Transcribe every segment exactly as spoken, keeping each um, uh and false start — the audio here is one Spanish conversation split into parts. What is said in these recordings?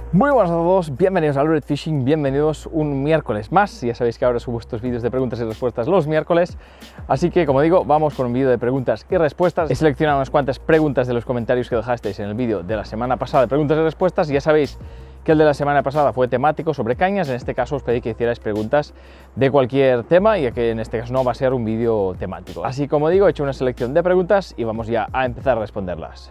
Muy buenas a todos, bienvenidos a Lured Fishing, bienvenidos un miércoles más. Ya sabéis que ahora subo estos vídeos de preguntas y respuestas los miércoles, así que como digo, vamos con un vídeo de preguntas y respuestas. He seleccionado unas cuantas preguntas de los comentarios que dejasteis en el vídeo de la semana pasada de preguntas y respuestas. Ya sabéis que el de la semana pasada fue temático sobre cañas. En este caso os pedí que hicierais preguntas de cualquier tema, ya que en este caso no va a ser un vídeo temático. Así como digo, he hecho una selección de preguntas y vamos ya a empezar a responderlas.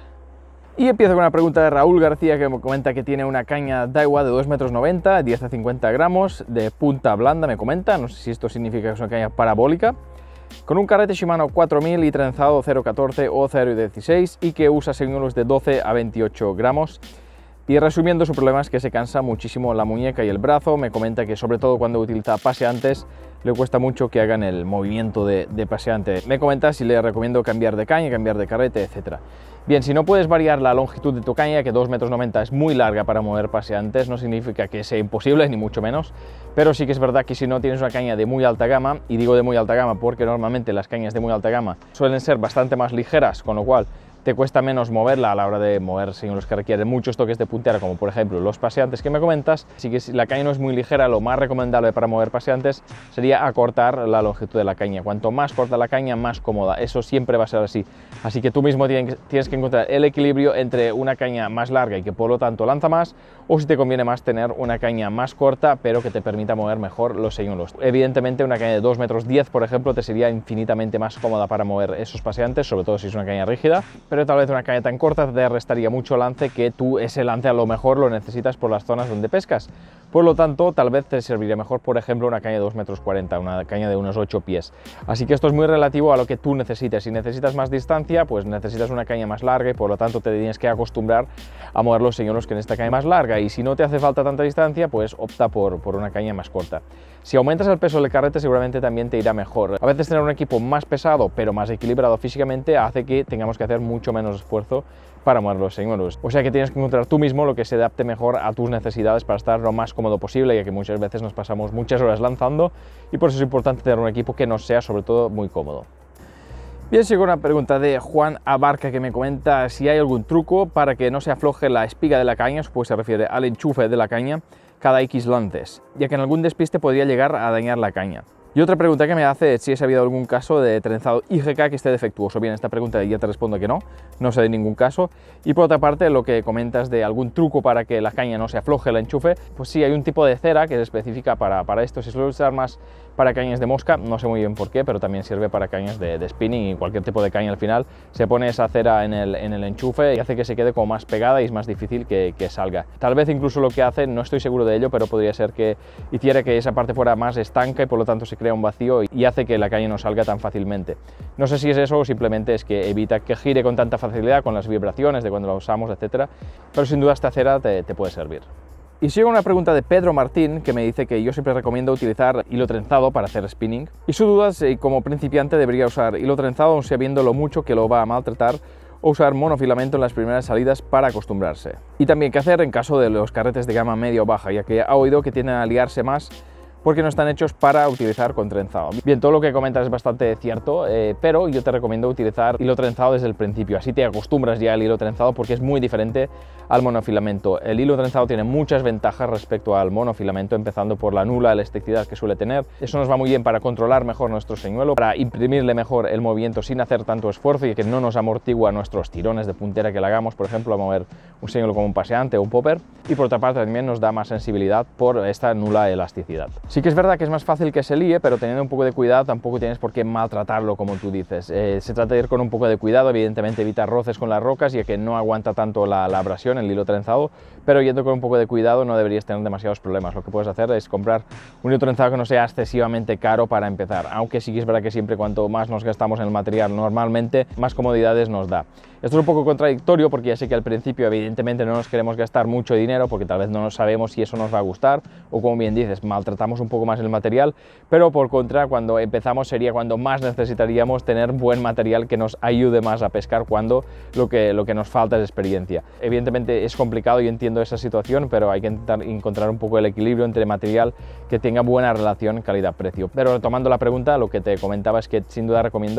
Y empiezo con una pregunta de Raúl García, que me comenta que tiene una caña Daiwa de dos metros noventa, diez a cincuenta gramos, de punta blanda, me comenta. No sé si esto significa que es una caña parabólica, con un carrete Shimano cuatro mil y trenzado cero catorce o cero dieciséis, y que usa señuelos de doce a veintiocho gramos. Y resumiendo, su problema es que se cansa muchísimo la muñeca y el brazo. Me comenta que sobre todo cuando utiliza paseantes le cuesta mucho que hagan el movimiento de, de paseante. Me comenta si le recomiendo cambiar de caña, cambiar de carrete, etcétera. Bien, si no puedes variar la longitud de tu caña, que dos metros noventa es muy larga para mover paseantes, no significa que sea imposible, ni mucho menos, pero sí que es verdad que si no tienes una caña de muy alta gama, y digo de muy alta gama porque normalmente las cañas de muy alta gama suelen ser bastante más ligeras, con lo cual te cuesta menos moverla a la hora de mover señuelos que requieren muchos toques de puntera, como por ejemplo los paseantes que me comentas. Así que si la caña no es muy ligera, lo más recomendable para mover paseantes sería acortar la longitud de la caña. Cuanto más corta la caña, más cómoda. Eso siempre va a ser así. Así que tú mismo tienes que encontrar el equilibrio entre una caña más larga y que por lo tanto lanza más, o si te conviene más tener una caña más corta pero que te permita mover mejor los señuelos. Evidentemente una caña de dos metros diez, por ejemplo, te sería infinitamente más cómoda para mover esos paseantes, sobre todo si es una caña rígida, pero tal vez una caña tan corta te restaría mucho lance, que tú ese lance a lo mejor lo necesitas por las zonas donde pescas. Por lo tanto, tal vez te serviría mejor, por ejemplo, una caña de dos metros cuarenta, una caña de unos ocho pies. Así que esto es muy relativo a lo que tú necesites. Si necesitas más distancia, pues necesitas una caña más larga y por lo tanto te tienes que acostumbrar a mover los señuelos que en esta caña más larga. Y si no te hace falta tanta distancia, pues opta por, por una caña más corta. Si aumentas el peso del carrete, seguramente también te irá mejor. A veces tener un equipo más pesado pero más equilibrado físicamente hace que tengamos que hacer mucho menos esfuerzo para mover los señuelos. O sea que tienes que encontrar tú mismo lo que se adapte mejor a tus necesidades para estar lo más cómodo posible, ya que muchas veces nos pasamos muchas horas lanzando y por eso es importante tener un equipo que nos sea sobre todo muy cómodo. Bien, sigo una pregunta de Juan Abarca, que me comenta si hay algún truco para que no se afloje la espiga de la caña, pues se refiere al enchufe de la caña, cada X lances, ya que en algún despiste podría llegar a dañar la caña. Y otra pregunta que me hace es si ha habido algún caso de trenzado I G K que esté defectuoso. Bien, esta pregunta ya te respondo que no, no sé de ningún caso. Y por otra parte, lo que comentas de algún truco para que la caña no se afloje el enchufe, pues sí, hay un tipo de cera que se especifica para, para esto. Se suele usar más para cañas de mosca, no sé muy bien por qué, pero también sirve para cañas de, de spinning y cualquier tipo de caña. Al final se pone esa cera en el, en el enchufe y hace que se quede como más pegada y es más difícil que, que salga. Tal vez incluso lo que hace, no estoy seguro de ello, pero podría ser que hiciera que esa parte fuera más estanca y por lo tanto se crea un vacío y hace que la caña no salga tan fácilmente. No sé si es eso o simplemente es que evita que gire con tanta facilidad con las vibraciones de cuando la usamos, etcétera, pero sin duda esta cera te, te puede servir. Y sigo una pregunta de Pedro Martín, que me dice que yo siempre recomiendo utilizar hilo trenzado para hacer spinning, y su duda es si como principiante debería usar hilo trenzado aun sabiendo lo mucho que lo va a maltratar, o usar monofilamento en las primeras salidas para acostumbrarse. Y también qué hacer en caso de los carretes de gama media o baja, ya que ha oído que tienden a liarse más porque no están hechos para utilizar con trenzado. Bien, todo lo que comentas es bastante cierto, eh, pero yo te recomiendo utilizar hilo trenzado desde el principio, así te acostumbras ya al hilo trenzado porque es muy diferente al monofilamento. El hilo trenzado tiene muchas ventajas respecto al monofilamento, empezando por la nula elasticidad que suele tener. Eso nos va muy bien para controlar mejor nuestro señuelo, para imprimirle mejor el movimiento sin hacer tanto esfuerzo y que no nos amortigua nuestros tirones de puntera que le hagamos, por ejemplo, a mover un señuelo como un paseante o un popper, y por otra parte también nos da más sensibilidad por esta nula elasticidad. Sí que es verdad que es más fácil que se líe, pero teniendo un poco de cuidado tampoco tienes por qué maltratarlo como tú dices. Eh, se trata de ir con un poco de cuidado, evidentemente evitar roces con las rocas, ya que no aguanta tanto la, la abrasión, el hilo trenzado, pero yendo con un poco de cuidado no deberías tener demasiados problemas. Lo que puedes hacer es comprar un hilo trenzado que no sea excesivamente caro para empezar, aunque sí que es verdad que siempre cuanto más nos gastamos en el material normalmente, más comodidades nos da. Esto es un poco contradictorio porque ya sé que al principio evidentemente no nos queremos gastar mucho dinero porque tal vez no sabemos si eso nos va a gustar o, como bien dices, maltratamos un poco más el material, pero por contra cuando empezamos sería cuando más necesitaríamos tener buen material que nos ayude más a pescar, cuando lo que, lo que nos falta es experiencia. Evidentemente es complicado y entiendo esa situación, pero hay que intentar encontrar un poco el equilibrio entre material que tenga buena relación calidad-precio. Pero retomando la pregunta, lo que te comentaba es que sin duda recomiendo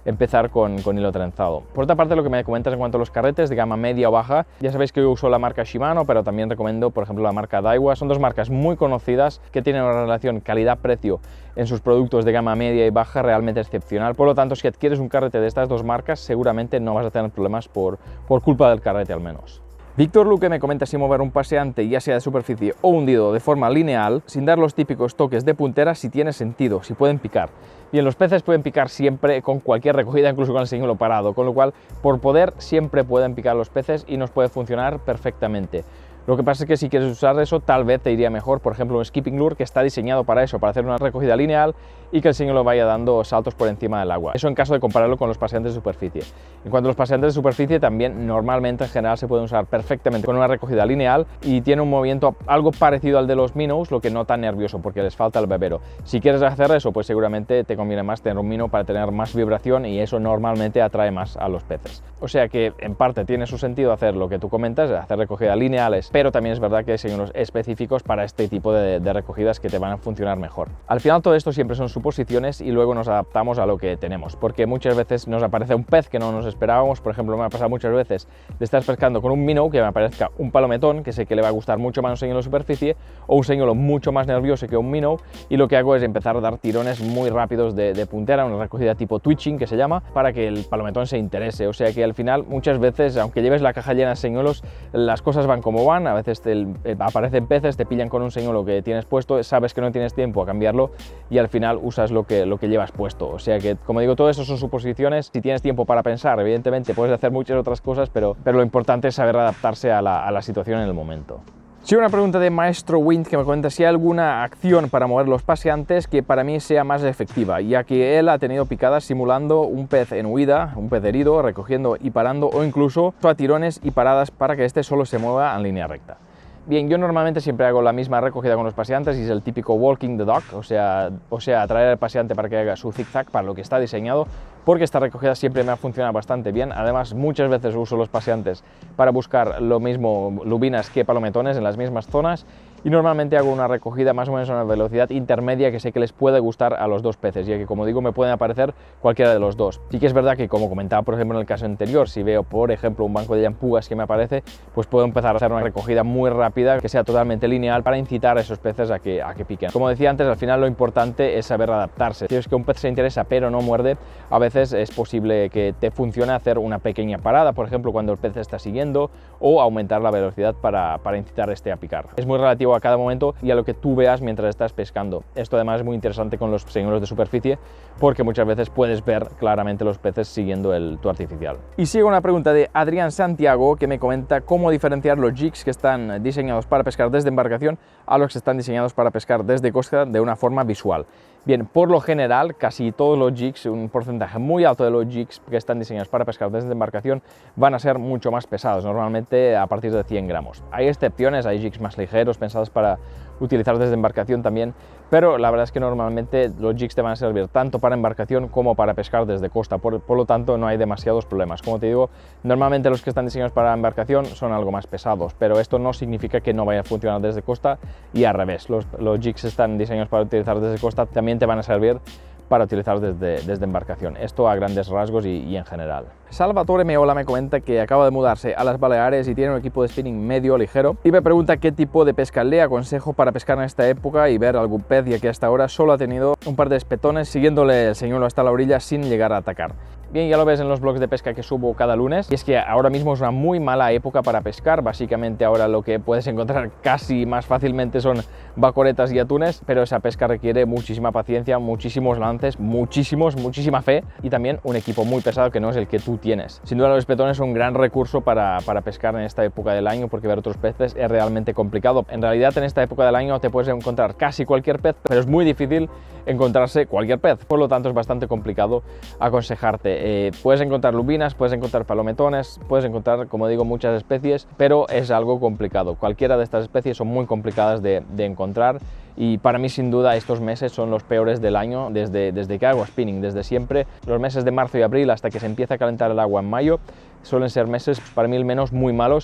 empezar con, con hilo trenzado. Por otra parte, lo que me comentas en cuanto a los carretes de gama media o baja, ya sabéis que yo uso la marca Shimano, pero también recomiendo, por ejemplo, la marca Daiwa. Son dos marcas muy conocidas que tienen una relación calidad-precio en sus productos de gama media y baja realmente excepcional. Por lo tanto, si adquieres un carrete de estas dos marcas, seguramente no vas a tener problemas por, por culpa del carrete al menos. Víctor Luque me comenta si mover un paseante, ya sea de superficie o hundido, de forma lineal, sin dar los típicos toques de puntera, si tiene sentido, si pueden picar. Bien, los peces pueden picar siempre con cualquier recogida, incluso con el señuelo parado, con lo cual, por poder, siempre pueden picar los peces y nos puede funcionar perfectamente. Lo que pasa es que si quieres usar eso, tal vez te iría mejor, por ejemplo, un skipping lure que está diseñado para eso, para hacer una recogida lineal y que el señuelo vaya dando saltos por encima del agua. Eso en caso de compararlo con los paseantes de superficie. En cuanto a los paseantes de superficie, también normalmente en general se pueden usar perfectamente con una recogida lineal y tiene un movimiento algo parecido al de los minnows, lo que no tan nervioso porque les falta el bebero. Si quieres hacer eso, pues seguramente te conviene más tener un minnow para tener más vibración y eso normalmente atrae más a los peces. O sea que en parte tiene su sentido hacer lo que tú comentas, hacer recogidas lineales, pero también es verdad que hay señuelos específicos para este tipo de, de recogidas que te van a funcionar mejor. Al final todo esto siempre son suposiciones y luego nos adaptamos a lo que tenemos, porque muchas veces nos aparece un pez que no nos esperábamos. Por ejemplo, me ha pasado muchas veces de estar pescando con un minnow que me aparezca un palometón, que sé que le va a gustar mucho más un señuelo de superficie, o un señuelo mucho más nervioso que un minnow, y lo que hago es empezar a dar tirones muy rápidos de, de puntera, una recogida tipo twitching que se llama, para que el palometón se interese. O sea que al final muchas veces, aunque lleves la caja llena de señuelos, las cosas van como van. A veces te, eh, aparecen peces, te pillan con un señuelo que tienes puesto, sabes que no tienes tiempo a cambiarlo y al final usas lo que, lo que llevas puesto. O sea que, como digo, todo eso son suposiciones. Si tienes tiempo para pensar, evidentemente puedes hacer muchas otras cosas, pero, pero lo importante es saber adaptarse a la, a la situación en el momento. Sí, una pregunta de Maestro Wind que me comenta si hay alguna acción para mover los paseantes que para mí sea más efectiva, ya que él ha tenido picadas simulando un pez en huida, un pez herido, recogiendo y parando, o incluso a tirones y paradas para que este solo se mueva en línea recta. Bien, yo normalmente siempre hago la misma recogida con los paseantes y es el típico walking the dog, o sea, o sea, atraer al paseante para que haga su zigzag, para lo que está diseñado, porque esta recogida siempre me ha funcionado bastante bien. Además, muchas veces uso los paseantes para buscar lo mismo lubinas que palometones en las mismas zonas y normalmente hago una recogida más o menos a una velocidad intermedia que sé que les puede gustar a los dos peces, ya que, como digo, me pueden aparecer cualquiera de los dos. Sí que es verdad que, como comentaba por ejemplo en el caso anterior, si veo por ejemplo un banco de llampugas que me aparece, pues puedo empezar a hacer una recogida muy rápida que sea totalmente lineal para incitar a esos peces a que, a que piquen. Como decía antes, al final lo importante es saber adaptarse. Si es que un pez se interesa pero no muerde, a veces es posible que te funcione hacer una pequeña parada, por ejemplo cuando el pez te está siguiendo, o aumentar la velocidad para, para incitar este a picar. Es muy relativo a cada momento y a lo que tú veas mientras estás pescando. Esto además es muy interesante con los señuelos de superficie porque muchas veces puedes ver claramente los peces siguiendo el tu artificial. Y sigue una pregunta de Adrián Santiago que me comenta cómo diferenciar los jigs que están diseñados para pescar desde embarcación a los que están diseñados para pescar desde costa de una forma visual. Bien, por lo general, casi todos los jigs, un porcentaje muy alto de los jigs que están diseñados para pescar desde embarcación van a ser mucho más pesados, normalmente a partir de cien gramos. Hay excepciones, hay jigs más ligeros pensados para utilizar desde embarcación también, pero la verdad es que normalmente los jigs te van a servir tanto para embarcación como para pescar desde costa, por, por lo tanto no hay demasiados problemas. Como te digo, normalmente los que están diseñados para embarcación son algo más pesados, pero esto no significa que no vaya a funcionar desde costa y al revés, los, los jigs están diseñados para utilizar desde costa, también te van a servir para utilizar desde, desde embarcación. Esto a grandes rasgos y, y en general. Salvatore Meola me comenta que acaba de mudarse a las Baleares y tiene un equipo de spinning medio ligero y me pregunta qué tipo de pesca le aconsejo para pescar en esta época y ver algún pez, ya que hasta ahora solo ha tenido un par de espetones siguiéndole el señuelo hasta la orilla sin llegar a atacar. Bien, ya lo ves en los blogs de pesca que subo cada lunes, y es que ahora mismo es una muy mala época para pescar. Básicamente ahora lo que puedes encontrar casi más fácilmente son bacoretas y atunes, pero esa pesca requiere muchísima paciencia, muchísimos lances, muchísimos, muchísima fe y también un equipo muy pesado que no es el que tú tienes. Sin duda los espetones son un gran recurso para, para pescar en esta época del año, porque ver otros peces es realmente complicado. En realidad en esta época del año te puedes encontrar casi cualquier pez, pero es muy difícil encontrarse cualquier pez, por lo tanto es bastante complicado aconsejarte. Eh, puedes encontrar lubinas, puedes encontrar palometones, puedes encontrar, como digo, muchas especies, pero es algo complicado. Cualquiera de estas especies son muy complicadas de, de encontrar y para mí sin duda estos meses son los peores del año desde, desde que hago spinning, desde siempre. Los meses de marzo y abril hasta que se empieza a calentar el agua en mayo suelen ser meses para mí al menos muy malos,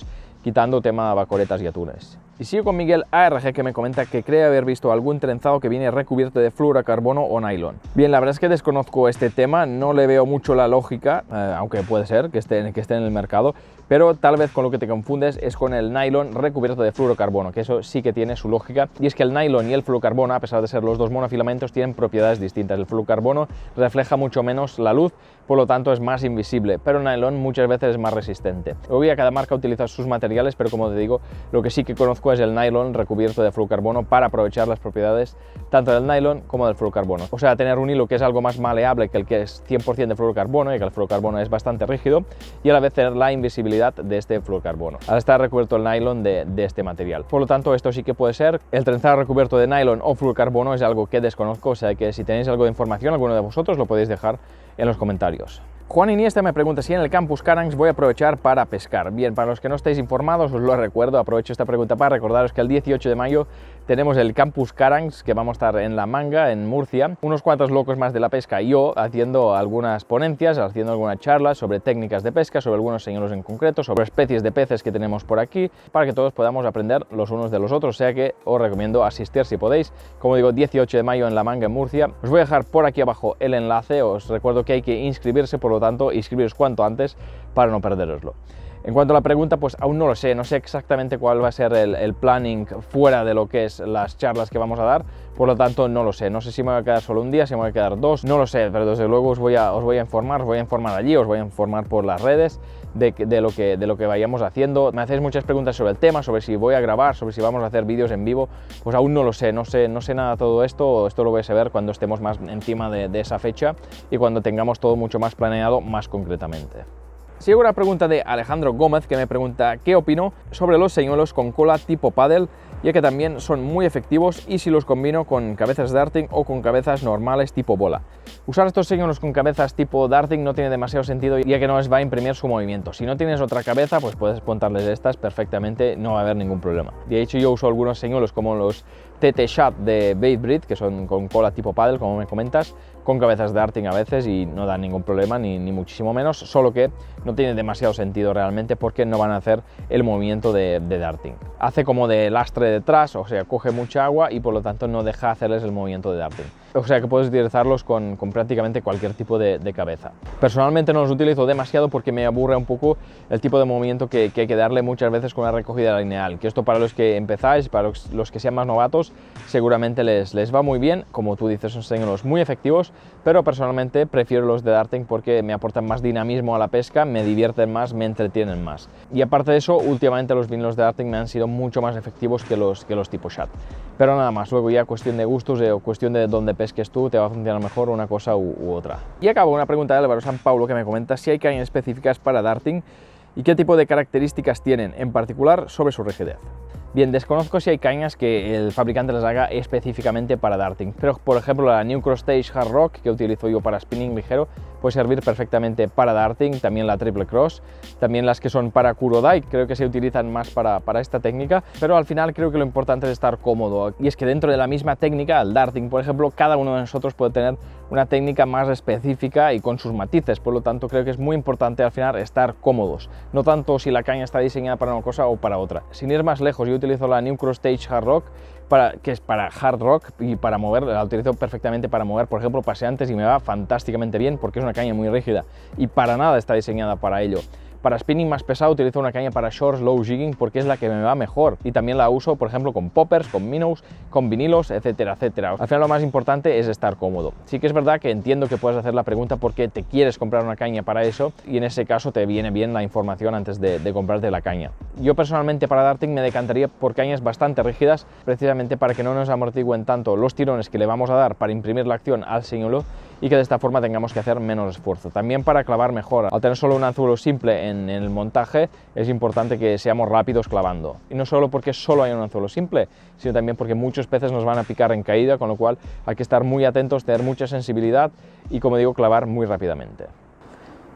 quitando tema bacoretas y atunes. Y sigo con Miguel A R G, que me comenta que cree haber visto algún trenzado que viene recubierto de fluorocarbono o nylon. Bien, la verdad es que desconozco este tema, no le veo mucho la lógica, eh, aunque puede ser que esté, que esté en el mercado, pero tal vez con lo que te confundes es con el nylon recubierto de fluorocarbono, que eso sí que tiene su lógica, y es que el nylon y el fluorocarbono, a pesar de ser los dos monofilamentos, tienen propiedades distintas. El fluorocarbono refleja mucho menos la luz, por lo tanto es más invisible, pero el nylon muchas veces es más resistente. Obviamente cada marca utiliza sus materiales, pero como te digo, lo que sí que conozco es el nylon recubierto de fluorocarbono para aprovechar las propiedades tanto del nylon como del fluorocarbono. O sea, tener un hilo que es algo más maleable que el que es cien por cien de fluorocarbono, y que el fluorocarbono es bastante rígido, y a la vez tener la invisibilidad de este fluorocarbono, al estar recubierto el nylon de, de este material. Por lo tanto, esto sí que puede ser. El trenzado recubierto de nylon o fluorocarbono es algo que desconozco, o sea que si tenéis algo de información, alguno de vosotros lo podéis dejar en los comentarios. Juan Iniesta me pregunta si en el Campus Carancs voy a aprovechar para pescar. Bien, para los que no estéis informados, os lo recuerdo, aprovecho esta pregunta para recordaros que el dieciocho de mayo tenemos el Campus Carancs, que vamos a estar en La Manga, en Murcia, unos cuantos locos más de la pesca y yo haciendo algunas ponencias, haciendo algunas charlas sobre técnicas de pesca, sobre algunos señuelos en concreto, sobre especies de peces que tenemos por aquí, para que todos podamos aprender los unos de los otros, o sea que os recomiendo asistir si podéis. Como digo, dieciocho de mayo en La Manga, en Murcia. Os voy a dejar por aquí abajo el enlace, os recuerdo que hay que inscribirse, por lo tanto, inscribiros cuanto antes para no perderoslo. En cuanto a la pregunta, pues aún no lo sé, no sé exactamente cuál va a ser el, el planning fuera de lo que es las charlas que vamos a dar, por lo tanto no lo sé, no sé si me voy a quedar solo un día, si me voy a quedar dos, no lo sé, pero desde luego os voy a, os voy a informar, os voy a informar allí, os voy a informar por las redes de, de, lo que, de lo que vayamos haciendo. Me hacéis muchas preguntas sobre el tema, sobre si voy a grabar, sobre si vamos a hacer vídeos en vivo, pues aún no lo sé, no sé, no sé nada de todo esto, esto lo vais a ver cuando estemos más encima de, de esa fecha y cuando tengamos todo mucho más planeado, más concretamente. Sigo una pregunta de Alejandro Gómez, que me pregunta qué opino sobre los señuelos con cola tipo paddle, ya que también son muy efectivos, y si los combino con cabezas darting o con cabezas normales tipo bola. Usar estos señuelos con cabezas tipo darting no tiene demasiado sentido, ya que no les va a imprimir su movimiento. Si no tienes otra cabeza, pues puedes montarles estas perfectamente, no va a haber ningún problema. De hecho, yo uso algunos señuelos como los T T Shad de Baitbreed, que son con cola tipo paddle, como me comentas, con cabezas de darting a veces, y no dan ningún problema, ni, ni muchísimo menos, solo que no tiene demasiado sentido realmente porque no van a hacer el movimiento de, de darting. Hace como de lastre detrás, o sea, coge mucha agua y por lo tanto no deja hacerles el movimiento de darting. O sea que puedes utilizarlos con, con prácticamente cualquier tipo de, de cabeza. Personalmente no los utilizo demasiado porque me aburre un poco el tipo de movimiento que, que hay que darle muchas veces con una recogida lineal, que esto para los que empezáis, para los, los que sean más novatos, seguramente les, les va muy bien. Como tú dices, son señuelos muy efectivos, pero personalmente prefiero los de darting porque me aportan más dinamismo a la pesca, me divierten más, me entretienen más. Y aparte de eso, últimamente los vinilos de darting me han sido mucho más efectivos que los, que los tipo shad. Pero nada más, luego ya cuestión de gustos o cuestión de dónde pesques tú, te va a funcionar mejor una cosa u, u otra. Y acabo una pregunta de Álvaro San Paulo, que me comenta si hay cañas específicas para darting y qué tipo de características tienen, en particular sobre su rigidez. Bien, desconozco si hay cañas que el fabricante les haga específicamente para darting, pero por ejemplo la New Cross Stage Hard Rock, que utilizo yo para spinning ligero, puede servir perfectamente para darting, también la Triple Cross, también las que son para Kurodai, creo que se utilizan más para, para esta técnica, pero al final creo que lo importante es estar cómodo, y es que dentro de la misma técnica, el darting por ejemplo, cada uno de nosotros puede tener una técnica más específica y con sus matices, por lo tanto creo que es muy importante al final estar cómodos, no tanto si la caña está diseñada para una cosa o para otra. Sin ir más lejos, yo utilizo la New Cross Stage Hard Rock, para, que es para hard rock, y para mover, la utilizo perfectamente para mover, por ejemplo, paseantes, y me va fantásticamente bien porque es una caña muy rígida y para nada está diseñada para ello. Para spinning más pesado utilizo una caña para short slow jigging porque es la que me va mejor, y también la uso por ejemplo con poppers, con minnows, con vinilos, etcétera, etcétera. Al final lo más importante es estar cómodo. Sí que es verdad que entiendo que puedes hacer la pregunta porque te quieres comprar una caña para eso, y en ese caso te viene bien la información antes de, de comprarte la caña. Yo personalmente para darting me decantaría por cañas bastante rígidas, precisamente para que no nos amortigüen tanto los tirones que le vamos a dar para imprimir la acción al señuelo, y que de esta forma tengamos que hacer menos esfuerzo. También para clavar mejor. Al tener solo un anzuelo simple en, en el montaje, es importante que seamos rápidos clavando. Y no solo porque solo hay un anzuelo simple, sino también porque muchos peces nos van a picar en caída, con lo cual hay que estar muy atentos, tener mucha sensibilidad y, como digo, clavar muy rápidamente.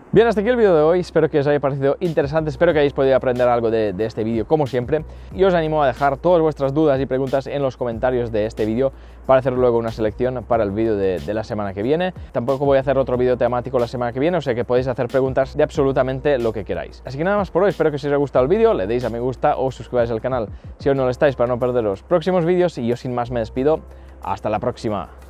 Bien, hasta aquí el vídeo de hoy, espero que os haya parecido interesante, espero que hayáis podido aprender algo de, de este vídeo como siempre, y os animo a dejar todas vuestras dudas y preguntas en los comentarios de este vídeo para hacer luego una selección para el vídeo de, de la semana que viene. Tampoco voy a hacer otro vídeo temático la semana que viene, o sea que podéis hacer preguntas de absolutamente lo que queráis. Así que nada más por hoy, espero que os haya gustado el vídeo, le deis a me gusta o suscribáis al canal si aún no lo estáis para no perder los próximos vídeos, y yo sin más me despido, hasta la próxima.